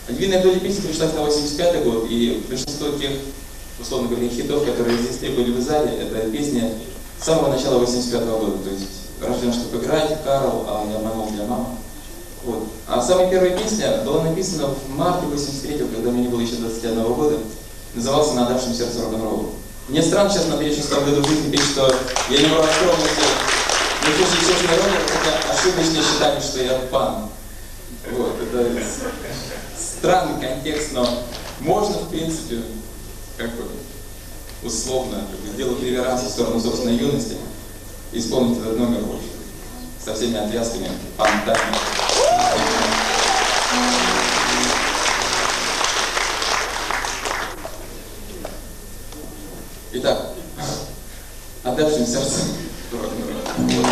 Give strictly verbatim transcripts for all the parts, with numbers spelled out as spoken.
Львиная доля песен пришлась на восемьдесят пятый год, и большинство тех, условно говоря, хитов, которые здесь были в зале, это песня с самого начала восемьдесят пятого года. То есть «Рожден, чтобы играть», «Карл», «А я обманул для мамы». Вот. А самая первая песня была написана в марте восемьдесят третьего, когда мне не было еще двадцати одного года. Назывался «На отдавшем сердце рок-н-роллу». Мне странно сейчас на двадцать шестом году жизни петь, что я не могу скромности, не слушаю все народа, хотя ошибочно считали, что я пан. Вот, это странный контекст, но можно, в принципе, как бы условно, как бы, сделать реверанс в сторону собственной юности и исполнить этот номер со всеми отвязками, понтами. Итак, отдавшим сердцем рок-н-ролл.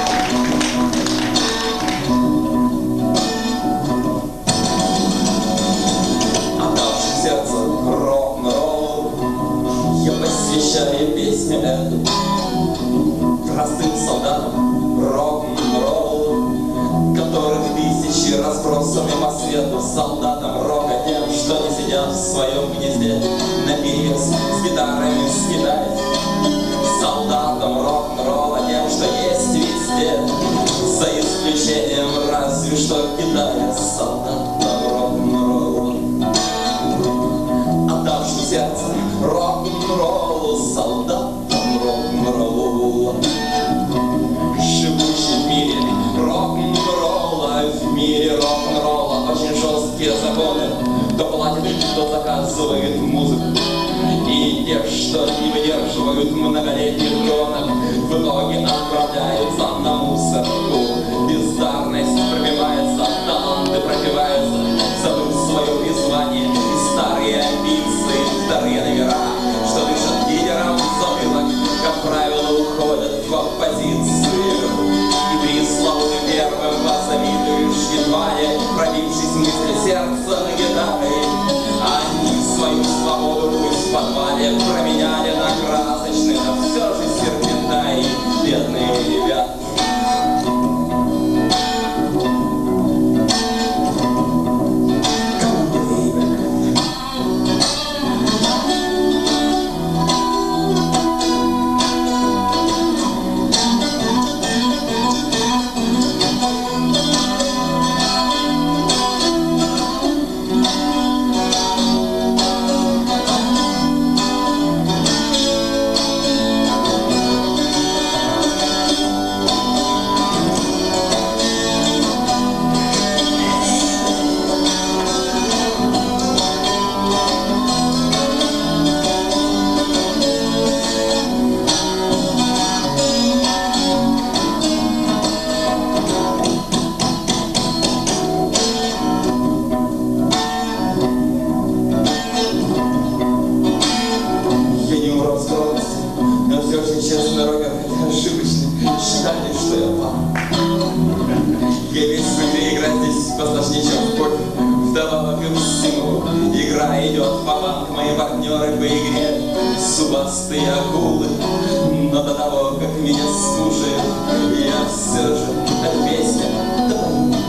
Отдавшим сердцем рок-н-роллу я посвящаю песню эту простым солдатам рок-н-роллу, которых тысячи разбросаны по свету, солдатам рока, тем, что не сидят в своем гнезде наперевес с гитарами скидать, солдатам рок-н-ролла, тем, что есть везде, за исключением разве что Китая, солдатам рок-н-ролла, отдавшим сердце рок-н-роллу, солдатам рок-н-ролла, живущим в мире рок-н-ролла, в мире рок-н-ролла очень жесткие законы, кто платит, кто заказывает музыку, и те, что не выдерживают многолетних гонок, в итоге отправляются на мусорку. Бездарность пробивается, таланты пробиваются, забыв свое призвание, и старые амбиции, вторые номера, что дышат лидером забылок, как правило, уходят в оппозицию. И пресловутым первым посоветуешь едва ли, пробившись мысли сердца на гитаре, они свою свободу пусть в подвале променяли на красочный, но все же серпентарий, бедные ребята.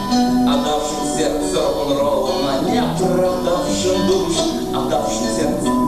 Отдавшим сердце